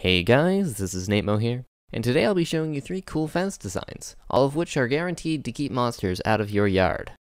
Hey guys, this is NateMo here, and today I'll be showing you 3 cool fence designs, all of which are guaranteed to keep monsters out of your yard.